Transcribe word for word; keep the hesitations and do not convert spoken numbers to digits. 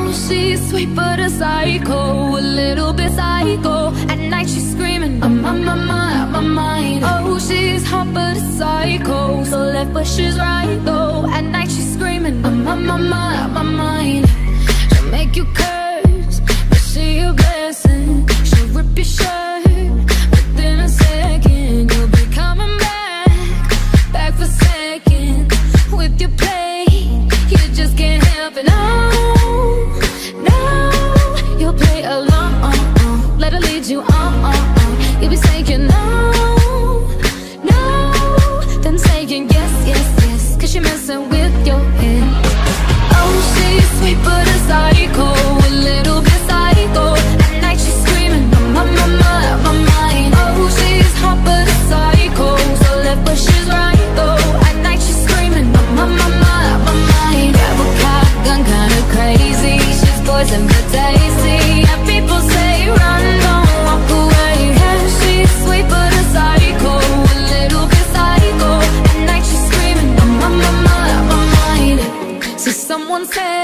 she's sweet but a psycho, a little bit psycho. At night she's screaming, I'm on my mind, my mind. Oh, she's hot but a psycho, so left but she's right though. At night she's screaming, I'm on my mind, my mind. She'll make you curse, but she a blessing. She'll rip your shirt within a second. You'll be coming back, back for seconds with your play. You just can't help it, no, no. You'll play along, let her lead you on, you'll be saying no, no, then saying yes, yes, yes, cause you're messing with your head. Oh, she's sweet but a psycho, a little bit psycho. At night she's screaming, I'm on my mind, my mind. Oh, she's hot but a psycho, so left but she's right though. At night she's screaming, I'm on my mind, my mind. Grab a cop gun, kinda crazy. She's poison but tasty. Yeah, people say run, don't walk away. Yeah, she's sweet but a psycho, a little bit psycho. At night she's screaming, I'm on my mind, my mind. So someone said